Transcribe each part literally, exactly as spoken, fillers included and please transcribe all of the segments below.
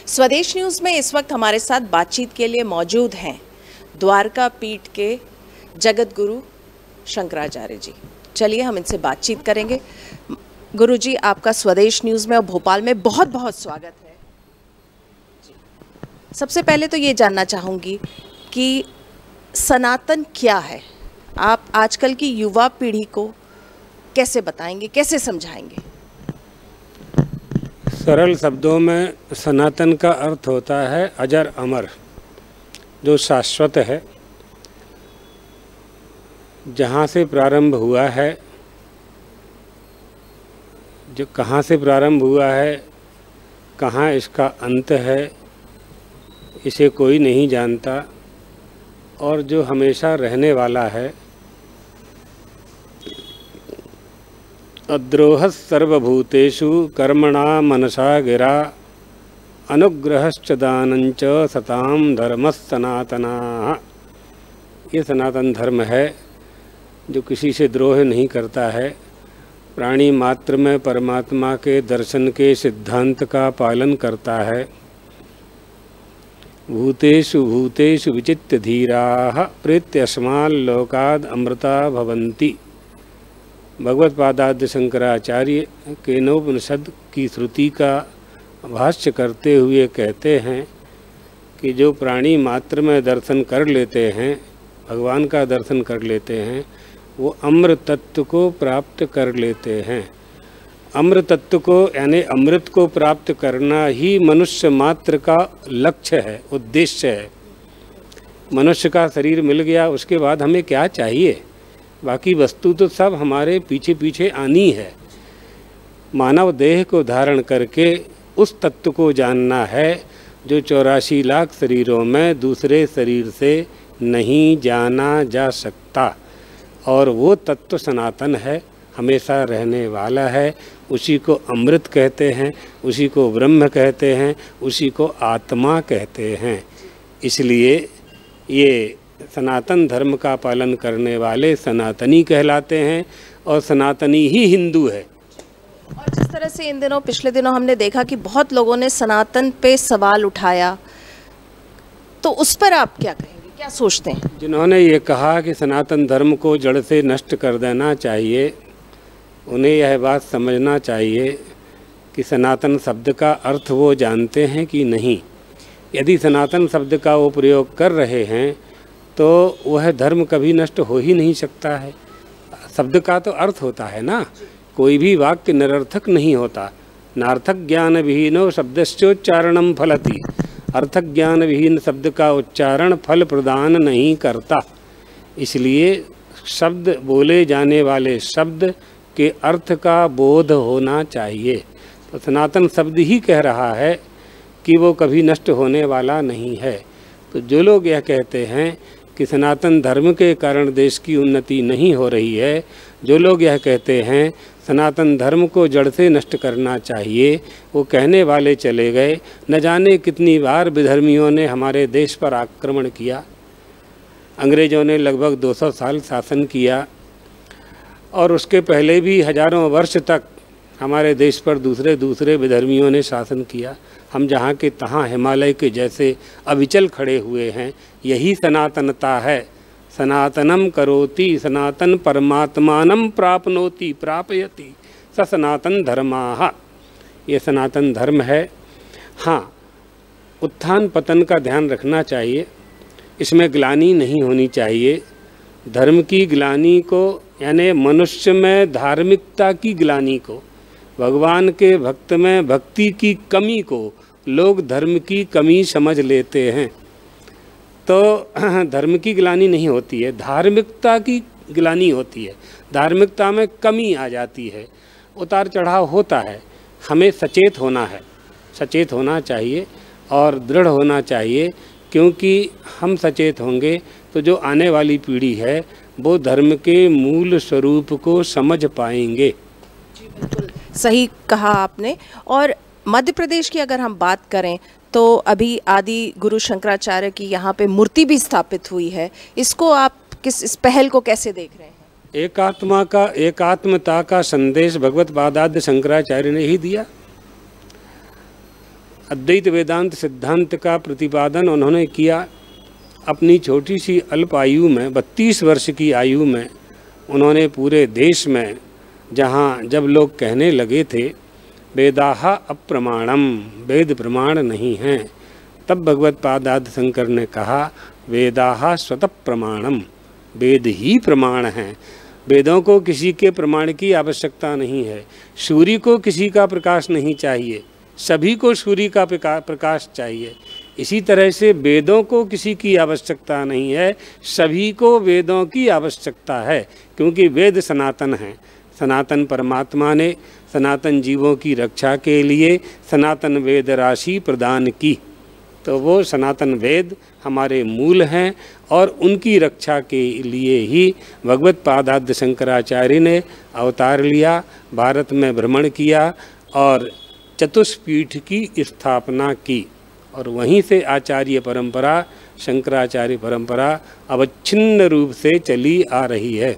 स्वदेश न्यूज़ में इस वक्त हमारे साथ बातचीत के लिए मौजूद हैं द्वारका पीठ के जगत गुरु शंकराचार्य जी। चलिए हम इनसे बातचीत करेंगे। गुरु जी, आपका स्वदेश न्यूज़ में और भोपाल में बहुत बहुत स्वागत है। सबसे पहले तो ये जानना चाहूँगी कि सनातन क्या है? आप आजकल की युवा पीढ़ी को कैसे बताएंगे, कैसे समझाएंगे? सरल शब्दों में सनातन का अर्थ होता है अजर अमर, जो शाश्वत है, जहाँ से प्रारंभ हुआ है, जो कहाँ से प्रारंभ हुआ है, कहाँ इसका अंत है, इसे कोई नहीं जानता, और जो हमेशा रहने वाला है। अद्रोह सर्वभूतेषु कर्मणा मनसा गिरा अनुग्रहश्च दानंच सताम धर्मः सनातनः। ये सनातन धर्म है जो किसी से द्रोह नहीं करता है, प्राणी मात्र में परमात्मा के दर्शन के सिद्धांत का पालन करता है। भूतेषु भूतेषु विचित्य धीराः प्रीत्यस्माल् लोकाद् अमृता भवन्ति। भगवत पादाद्य शंकराचार्य केनोपनिषद की श्रुति का भाष्य करते हुए कहते हैं कि जो प्राणी मात्र में दर्शन कर लेते हैं, भगवान का दर्शन कर लेते हैं, वो अमृत तत्व को प्राप्त कर लेते हैं। अमृत तत्व को यानी अमृत को प्राप्त करना ही मनुष्य मात्र का लक्ष्य है, उद्देश्य है। मनुष्य का शरीर मिल गया, उसके बाद हमें क्या चाहिए? बाकी वस्तु तो सब हमारे पीछे पीछे आनी है। मानव देह को धारण करके उस तत्व को जानना है जो चौरासी लाख शरीरों में दूसरे शरीर से नहीं जाना जा सकता, और वो तत्व सनातन है, हमेशा रहने वाला है। उसी को अमृत कहते हैं, उसी को ब्रह्म कहते हैं, उसी को आत्मा कहते हैं। इसलिए ये सनातन धर्म का पालन करने वाले सनातनी कहलाते हैं, और सनातनी ही हिंदू है। और जिस तरह से इन दिनों पिछले दिनों हमने देखा कि बहुत लोगों ने सनातन पे सवाल उठाया, तो उस पर आप क्या कहेंगे, क्या सोचते हैं? जिन्होंने ये कहा कि सनातन धर्म को जड़ से नष्ट कर देना चाहिए, उन्हें यह बात समझना चाहिए कि सनातन शब्द का अर्थ वो जानते हैं कि नहीं। यदि सनातन शब्द का वो प्रयोग कर रहे हैं तो वह धर्म कभी नष्ट हो ही नहीं सकता है। शब्द का तो अर्थ होता है ना, कोई भी वाक्य निरर्थक नहीं होता। नार्थक ज्ञान विहीनो शब्दस्योच्चारणम फलति। अर्थक ज्ञान विहीन शब्द का उच्चारण फल प्रदान नहीं करता। इसलिए शब्द, बोले जाने वाले शब्द के अर्थ का बोध होना चाहिए। तो सनातन शब्द ही कह रहा है कि वो कभी नष्ट होने वाला नहीं है। तो जो लोग यह कहते हैं कि सनातन धर्म के कारण देश की उन्नति नहीं हो रही है, जो लोग यह कहते हैं सनातन धर्म को जड़ से नष्ट करना चाहिए, वो कहने वाले चले गए। न जाने कितनी बार विधर्मियों ने हमारे देश पर आक्रमण किया। अंग्रेज़ों ने लगभग दो सौ साल शासन किया, और उसके पहले भी हजारों वर्ष तक हमारे देश पर दूसरे दूसरे विधर्मियों ने शासन किया। हम जहाँ के तहाँ हिमालय के जैसे अविचल खड़े हुए हैं। यही सनातनता है। सनातनम करोति सनातन परमात्मानम प्राप्नोति प्रापयति स सनातन धर्माः। ये सनातन धर्म है। हाँ, उत्थान पतन का ध्यान रखना चाहिए, इसमें ग्लानि नहीं होनी चाहिए। धर्म की ग्लानि को, यानी मनुष्य में धार्मिकता की ग्लानि को, भगवान के भक्त में भक्ति की कमी को लोग धर्म की कमी समझ लेते हैं। तो धर्म की ग्लानि नहीं होती है, धार्मिकता की ग्लानि होती है। धार्मिकता में कमी आ जाती है, उतार चढ़ाव होता है। हमें सचेत होना है, सचेत होना चाहिए और दृढ़ होना चाहिए, क्योंकि हम सचेत होंगे तो जो आने वाली पीढ़ी है वो धर्म के मूल स्वरूप को समझ पाएंगे। जी बिल्कुल सही कहा आपने। और मध्य प्रदेश की अगर हम बात करें तो अभी आदि गुरु शंकराचार्य की यहाँ पे मूर्ति भी स्थापित हुई है। इसको आप किस, इस पहल को कैसे देख रहे हैं? एकात्मा का, एकात्मता का संदेश भगवत पादाद्य शंकराचार्य ने ही दिया। अद्वैत वेदांत सिद्धांत का प्रतिपादन उन्होंने किया। अपनी छोटी सी अल्प आयु में, बत्तीस वर्ष की आयु में, उन्होंने पूरे देश में जहाँ जब लोग कहने लगे थे वेदाहा अप्रमाणम, वेद प्रमाण नहीं हैं, तब भगवत पादाद शंकर ने कहा वेदाहा स्वतः प्रमाणम, वेद ही प्रमाण हैं। वेदों को किसी के प्रमाण की आवश्यकता नहीं है। सूर्य को किसी का प्रकाश नहीं चाहिए, सभी को सूर्य का प्रकाश चाहिए। इसी तरह से वेदों को किसी की आवश्यकता नहीं है, सभी को वेदों की आवश्यकता है, क्योंकि वेद सनातन हैं। सनातन परमात्मा ने सनातन जीवों की रक्षा के लिए सनातन वेद राशि प्रदान की, तो वो सनातन वेद हमारे मूल हैं और उनकी रक्षा के लिए ही भगवत पादाद्य शंकराचार्य ने अवतार लिया, भारत में भ्रमण किया और चतुष्पीठ की स्थापना की। और वहीं से आचार्य परंपरा, शंकराचार्य परंपरा अवच्छिन्न रूप से चली आ रही है।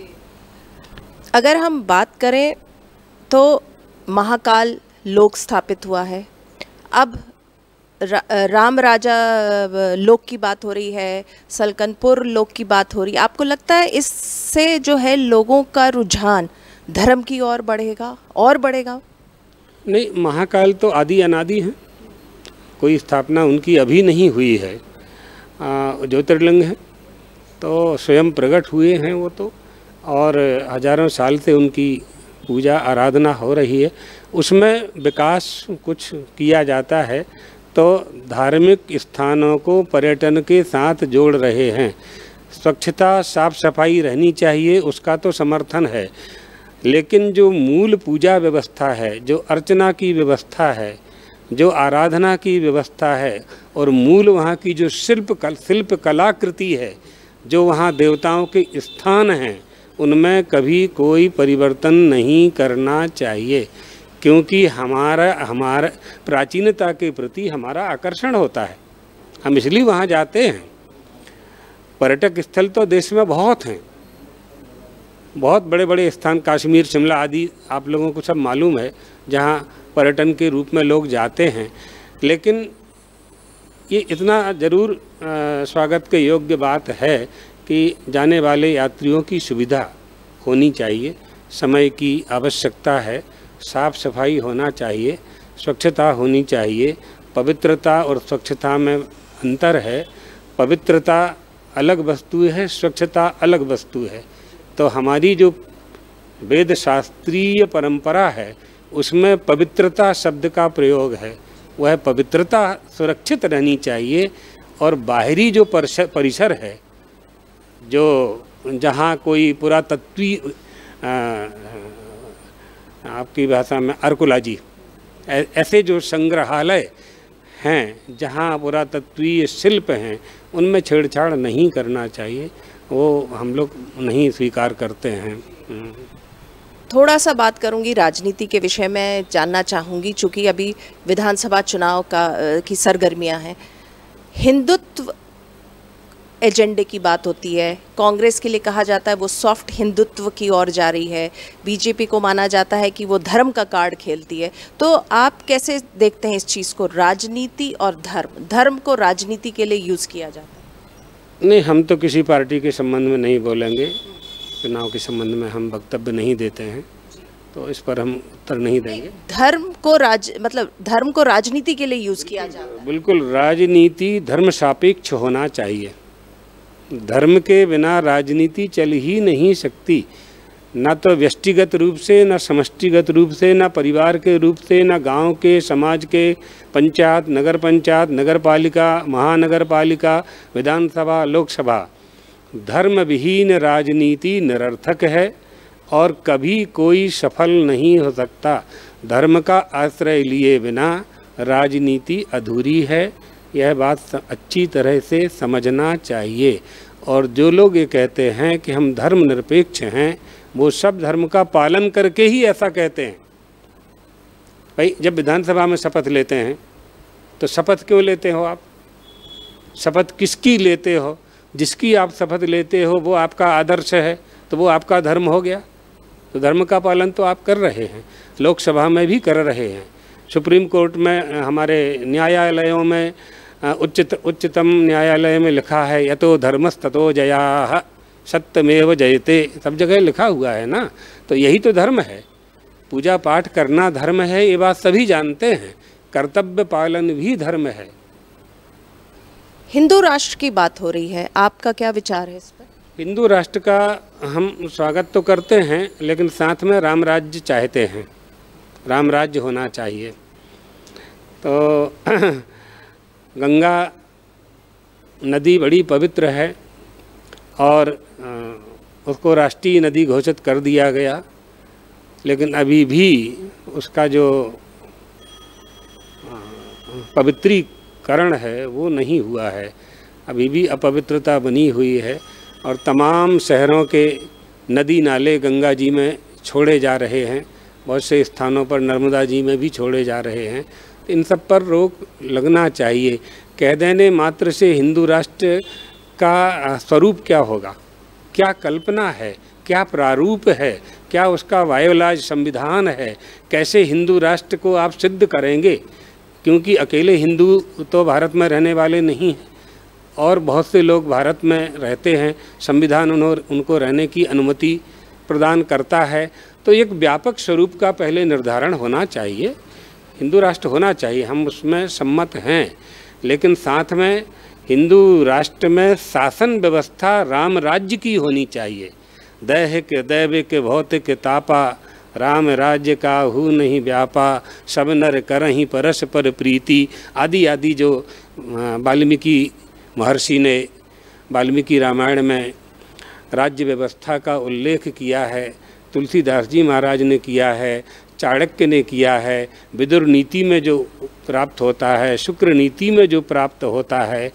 अगर हम बात करें तो महाकाल लोक स्थापित हुआ है, अब रा, राम राजा लोक की बात हो रही है, सलकनपुर लोक की बात हो रही है। आपको लगता है इससे जो है लोगों का रुझान धर्म की ओर बढ़ेगा और बढ़ेगा? नहीं, महाकाल तो आदि अनादि हैं, कोई स्थापना उनकी अभी नहीं हुई है। ज्योतिर्लिंग है तो स्वयं प्रकट हुए हैं वो तो, और हजारों साल से उनकी पूजा आराधना हो रही है। उसमें विकास कुछ किया जाता है तो धार्मिक स्थानों को पर्यटन के साथ जोड़ रहे हैं। स्वच्छता साफ सफाई रहनी चाहिए, उसका तो समर्थन है, लेकिन जो मूल पूजा व्यवस्था है, जो अर्चना की व्यवस्था है, जो आराधना की व्यवस्था है, और मूल वहाँ की जो शिल्प कल शिल्प कलाकृति है, जो वहाँ देवताओं के स्थान हैं, उनमें कभी कोई परिवर्तन नहीं करना चाहिए, क्योंकि हमारा हमारा प्राचीनता के प्रति हमारा आकर्षण होता है, हम इसलिए वहाँ जाते हैं। पर्यटक स्थल तो देश में बहुत हैं, बहुत बड़े बड़े स्थान, कश्मीर, शिमला आदि आप लोगों को सब मालूम है, जहाँ पर्यटन के रूप में लोग जाते हैं। लेकिन ये इतना ज़रूर स्वागत के योग्य बात है कि जाने वाले यात्रियों की सुविधा होनी चाहिए, समय की आवश्यकता है, साफ सफाई होना चाहिए, स्वच्छता होनी चाहिए। पवित्रता और स्वच्छता में अंतर है, पवित्रता अलग वस्तु है, स्वच्छता अलग वस्तु है। तो हमारी जो वेद शास्त्रीय परंपरा है उसमें पवित्रता शब्द का प्रयोग है, वह पवित्रता सुरक्षित रहनी चाहिए। और बाहरी जो परिसर है, जो जहाँ कोई पुरातत्वीय आपकी भाषा में आर्कोलॉजी, ऐसे जो संग्रहालय हैं जहाँ पुरातत्वीय शिल्प हैं, उनमें छेड़छाड़ नहीं करना चाहिए, वो हम लोग नहीं स्वीकार करते हैं। थोड़ा सा बात करूंगी राजनीति के विषय में, जानना चाहूँगी, चूँकि अभी विधानसभा चुनाव का की सरगर्मियाँ हैं। हिंदुत्व एजेंडे की बात होती है, कांग्रेस के लिए कहा जाता है वो सॉफ्ट हिंदुत्व की ओर जा रही है, बीजेपी को माना जाता है कि वो धर्म का कार्ड खेलती है। तो आप कैसे देखते हैं इस चीज़ को, राजनीति और धर्म, धर्म को राजनीति के लिए यूज़ किया जाता है? नहीं, हम तो किसी पार्टी के संबंध में नहीं बोलेंगे, चुनाव के संबंध में हम वक्तव्य नहीं देते हैं, तो इस पर हम उत्तर नहीं देंगे। धर्म को राज मतलब धर्म को राजनीति के लिए यूज़ किया जाता है? बिल्कुल, राजनीति धर्म सापेक्ष होना चाहिए, धर्म के बिना राजनीति चल ही नहीं सकती, न तो व्यक्तिगत रूप से, न समष्टिगत रूप से, न परिवार के रूप से, न गांव के, समाज के, पंचायत, नगर पंचायत, नगर पालिका, महानगर पालिका, विधानसभा, लोकसभा। धर्म विहीन राजनीति निरर्थक है और कभी कोई सफल नहीं हो सकता। धर्म का आश्रय लिए बिना राजनीति अधूरी है, यह बात अच्छी तरह से समझना चाहिए। और जो लोग ये कहते हैं कि हम धर्मनिरपेक्ष हैं, वो सब धर्म का पालन करके ही ऐसा कहते हैं। भाई, जब विधानसभा में शपथ लेते हैं तो शपथ क्यों लेते हो आप? शपथ किसकी लेते हो? जिसकी आप शपथ लेते हो वो आपका आदर्श है, तो वो आपका धर्म हो गया। तो धर्म का पालन तो आप कर रहे हैं, लोकसभा में भी कर रहे हैं। सुप्रीम कोर्ट में, हमारे न्यायालयों में, उच्चत उच्चतम न्यायालय में लिखा है यतो धर्मस्ततो जयाः सत्यमेव जयते, सब जगह लिखा हुआ है ना। तो यही तो धर्म है, पूजा पाठ करना धर्म है, ये बात सभी जानते हैं। कर्तव्य पालन भी धर्म है। हिंदू राष्ट्र की बात हो रही है, आपका क्या विचार है इस पर? हिंदू राष्ट्र का हम स्वागत तो करते हैं, लेकिन साथ में राम राज्य चाहते हैं, राम राज्य होना चाहिए। तो गंगा नदी बड़ी पवित्र है और उसको राष्ट्रीय नदी घोषित कर दिया गया, लेकिन अभी भी उसका जो पवित्रीकरण है वो नहीं हुआ है, अभी भी अपवित्रता बनी हुई है। और तमाम शहरों के नदी नाले गंगा जी में छोड़े जा रहे हैं, बहुत से स्थानों पर नर्मदा जी में भी छोड़े जा रहे हैं। तो इन सब पर रोक लगना चाहिए। कह देने मात्र से हिंदू राष्ट्र का स्वरूप क्या होगा, क्या कल्पना है, क्या प्रारूप है, क्या उसका वायोलाज संविधान है, कैसे हिंदू राष्ट्र को आप सिद्ध करेंगे? क्योंकि अकेले हिंदू तो भारत में रहने वाले नहीं हैं और बहुत से लोग भारत में रहते हैं, संविधान उन्होंने उनको रहने की अनुमति प्रदान करता है। तो एक व्यापक स्वरूप का पहले निर्धारण होना चाहिए, हिंदू राष्ट्र होना चाहिए, हम उसमें सम्मत हैं। लेकिन साथ में हिंदू राष्ट्र में शासन व्यवस्था राम राज्य की होनी चाहिए। दैहिक दैविक भौतिक तापा राम राज्य का हु नहीं व्यापा, सब नर करहीं परस्पर प्रीति आदि आदि जो वाल्मीकि महर्षि ने वाल्मीकि रामायण में राज्य व्यवस्था का उल्लेख किया है, तुलसीदास जी महाराज ने किया है, चाणक्य ने किया है, विदुर नीति में जो प्राप्त होता है, शुक्र नीति में जो प्राप्त होता है।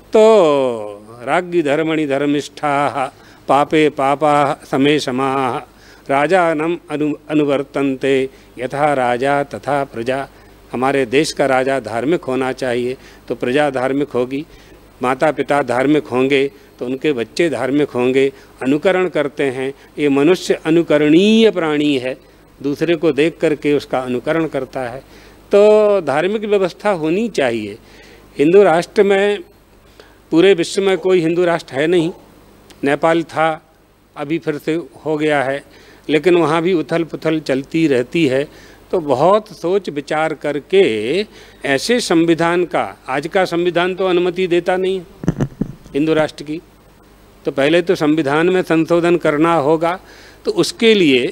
तो राज्ञ धर्मणि धर्मिष्ठा पापे पापा समे समाः राजानम अनु अनुवर्तन्ते यथा राजा तथा प्रजा। हमारे देश का राजा धार्मिक होना चाहिए तो प्रजा धार्मिक होगी, माता पिता धार्मिक होंगे तो उनके बच्चे धार्मिक होंगे, अनुकरण करते हैं। ये मनुष्य अनुकरणीय प्राणी है, दूसरे को देख करके उसका अनुकरण करता है। तो धार्मिक व्यवस्था होनी चाहिए। हिंदू राष्ट्र में पूरे विश्व में कोई हिंदू राष्ट्र है नहीं। नेपाल था, अभी फिर से हो गया है, लेकिन वहाँ भी उथल पुथल चलती रहती है। तो बहुत सोच विचार करके ऐसे संविधान का, आज का संविधान तो अनुमति देता नहीं है हिंदू राष्ट्र की, तो पहले तो संविधान में संशोधन करना होगा। तो उसके लिए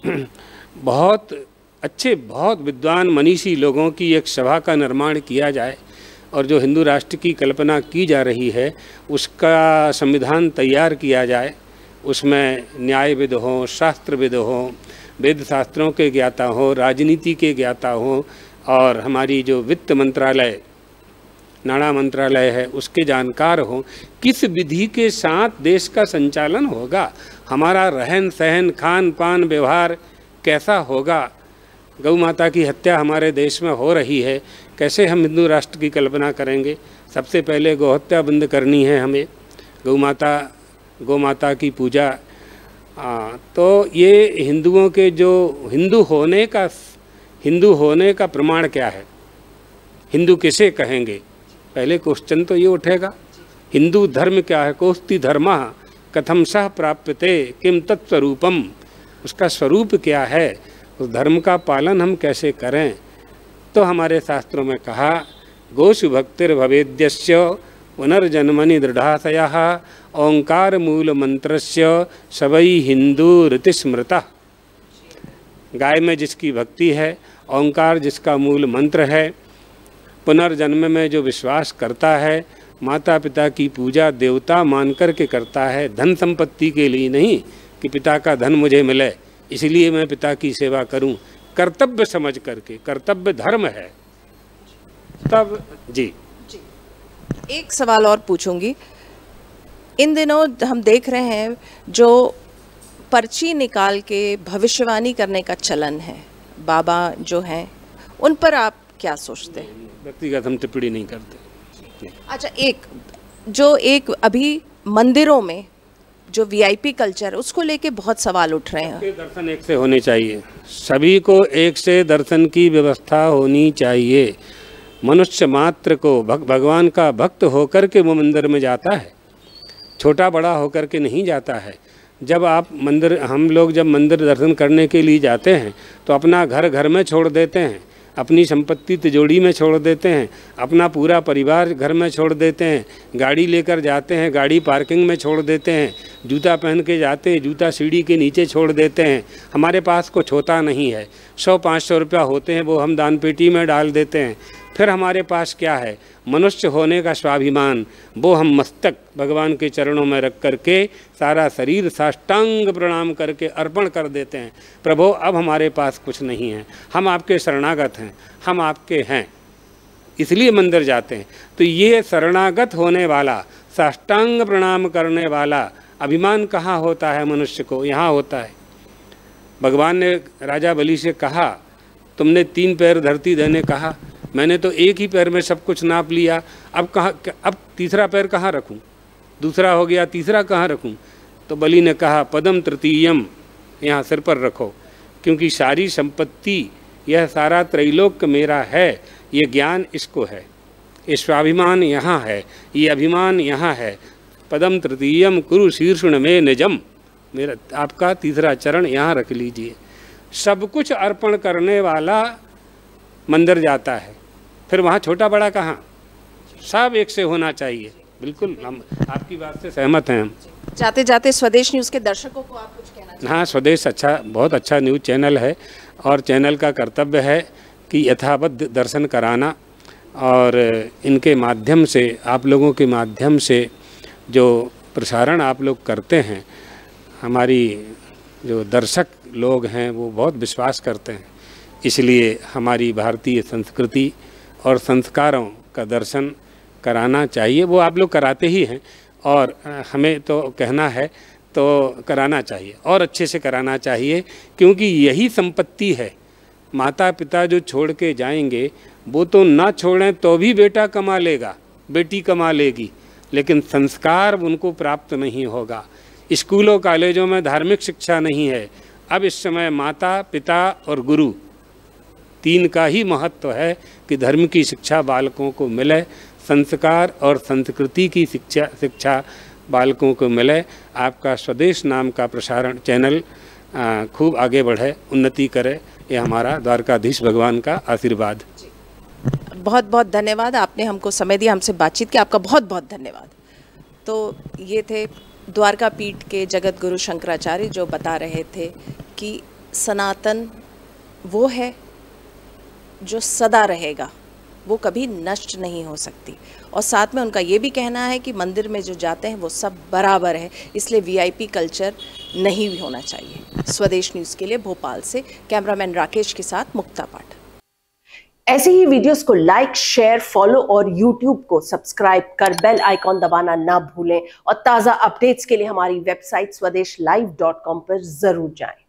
बहुत अच्छे, बहुत विद्वान मनीषी लोगों की एक सभा का निर्माण किया जाए और जो हिंदू राष्ट्र की कल्पना की जा रही है उसका संविधान तैयार किया जाए। उसमें न्यायविद हों, शास्त्रविद हों, वेद शास्त्रों के ज्ञाता हों, राजनीति के ज्ञाता हों और हमारी जो वित्त मंत्रालय, नाणा मंत्रालय है उसके जानकार हों। किस विधि के साथ देश का संचालन होगा, हमारा रहन सहन खान पान व्यवहार कैसा होगा। गौ माता की हत्या हमारे देश में हो रही है, कैसे हम हिंदू राष्ट्र की कल्पना करेंगे? सबसे पहले गौ हत्या बंद करनी है हमें, गौ माता गौ माता की पूजा। आ, तो ये हिंदुओं के जो हिंदू होने का हिंदू होने का प्रमाण क्या है, हिंदू किसे कहेंगे? पहले क्वेश्चन तो ये उठेगा, हिंदू धर्म क्या है? कोस्ति धर्मः कथम सह प्राप्यते किम तत्स्वरूपम, उसका स्वरूप क्या है, उस धर्म का पालन हम कैसे करें? तो हमारे शास्त्रों में कहा गोषु भक्तिर्भवेद्यस्य पुनर्जन्मनि दृढ़ाशयः ओंकार मूल मंत्रस्य सवै हिंदू ऋति स्मृतः। गाय में जिसकी भक्ति है, ओंकार जिसका मूल मंत्र है, पुनर्जन्म में जो विश्वास करता है, माता पिता की पूजा देवता मान कर के करता है, धन संपत्ति के लिए नहीं कि पिता का धन मुझे मिले इसलिए मैं पिता की सेवा करूं, कर्तव्य समझ करके, कर्तव्य धर्म है तब। जी एक सवाल और पूछूंगी, इन दिनों हम देख रहे हैं जो पर्ची निकाल के भविष्यवाणी करने का चलन है, बाबा जो हैं उन पर आप क्या सोचते हैं? व्यक्तिगत हम टिप्पणी नहीं करते। अच्छा, एक जो एक अभी मंदिरों में जो वीआईपी कल्चर उसको लेके बहुत सवाल उठ रहे हैं। दर्शन एक से होने चाहिए, सभी को एक से दर्शन की व्यवस्था होनी चाहिए। मनुष्य मात्र को भग, भगवान का भक्त होकर के वो मंदिर में जाता है, छोटा बड़ा होकर के नहीं जाता है। जब आप मंदिर हम लोग जब मंदिर दर्शन करने के लिए जाते हैं तो अपना घर घर में छोड़ देते हैं, अपनी संपत्ति तिजोरी में छोड़ देते हैं, अपना पूरा परिवार घर में छोड़ देते हैं, गाड़ी लेकर जाते हैं, गाड़ी पार्किंग में छोड़ देते हैं, जूता पहन के जाते हैं, जूता सीढ़ी के नीचे छोड़ देते हैं। हमारे पास कुछ होता नहीं है, सौ पाँच सौ रुपया होते हैं वो हम दान पेटी में डाल देते हैं। फिर हमारे पास क्या है? मनुष्य होने का स्वाभिमान, वो हम मस्तक भगवान के चरणों में रख करके सारा शरीर साष्टांग प्रणाम करके अर्पण कर देते हैं। प्रभु अब हमारे पास कुछ नहीं है, हम आपके शरणागत हैं, हम आपके हैं, इसलिए मंदिर जाते हैं। तो ये शरणागत होने वाला, साष्टांग प्रणाम करने वाला अभिमान कहाँ होता है मनुष्य को? यहाँ होता है। भगवान ने राजा बलि से कहा, तुमने तीन पैर धरती देने कहा, मैंने तो एक ही पैर में सब कुछ नाप लिया, अब कहाँ, अब तीसरा पैर कहाँ रखूं? दूसरा हो गया, तीसरा कहाँ रखूं? तो बलि ने कहा, पदम तृतीयम, यहाँ सिर पर रखो, क्योंकि सारी संपत्ति, यह सारा त्रैलोक्य मेरा है, ये ज्ञान इसको है, ये स्वाभिमान यहाँ है, ये अभिमान यहाँ है। पदम तृतीयम कुरु शीर्षण में निजम, मेरा आपका तीसरा चरण यहाँ रख लीजिए। सब कुछ अर्पण करने वाला मंदिर जाता है, फिर वहाँ छोटा बड़ा कहाँ, सब एक से होना चाहिए। बिल्कुल, हम आपकी बात से सहमत हैं। हम जाते जाते स्वदेश न्यूज़ के दर्शकों को आप कुछ कहना चाहिए? हाँ, स्वदेश अच्छा, बहुत अच्छा न्यूज़ चैनल है और चैनल का कर्तव्य है कि यथावत दर्शन कराना, और इनके माध्यम से, आप लोगों के माध्यम से जो प्रसारण आप लोग करते हैं, हमारी जो दर्शक लोग हैं वो बहुत विश्वास करते हैं। इसलिए हमारी भारतीय संस्कृति और संस्कारों का दर्शन कराना चाहिए। वो आप लोग कराते ही हैं, और हमें तो कहना है तो कराना चाहिए, और अच्छे से कराना चाहिए, क्योंकि यही संपत्ति है। माता पिता जो छोड़ के जाएंगे, वो तो ना छोड़ें तो भी बेटा कमा लेगा, बेटी कमा लेगी, लेकिन संस्कार उनको प्राप्त नहीं होगा। स्कूलों कॉलेजों में धार्मिक शिक्षा नहीं है। अब इस समय माता पिता और गुरु तीन का ही महत्व है कि धर्म की शिक्षा बालकों को मिले, संस्कार और संस्कृति की शिक्षा शिक्षा बालकों को मिले। आपका स्वदेश नाम का प्रसारण चैनल खूब आगे बढ़े, उन्नति करे, ये हमारा द्वारकाधीश भगवान का आशीर्वाद। बहुत बहुत धन्यवाद, आपने हमको समय दिया, हमसे बातचीत की, आपका बहुत बहुत धन्यवाद। तो ये थे द्वारका पीठ के जगत गुरु शंकराचार्य, जो बता रहे थे कि सनातन वो है जो सदा रहेगा, वो कभी नष्ट नहीं हो सकती। और साथ में उनका ये भी कहना है कि मंदिर में जो जाते हैं वो सब बराबर है, इसलिए वीआईपी कल्चर नहीं भी होना चाहिए। स्वदेश न्यूज़ के लिए भोपाल से कैमरामैन राकेश के साथ मुक्ता पाठ। ऐसे ही वीडियोस को लाइक, शेयर, फॉलो और यूट्यूब को सब्सक्राइब कर बेल आइकॉन दबाना ना भूलें, और ताज़ा अपडेट्स के लिए हमारी वेबसाइट स्वदेश लाइव डॉट कॉम पर जरूर जाएं।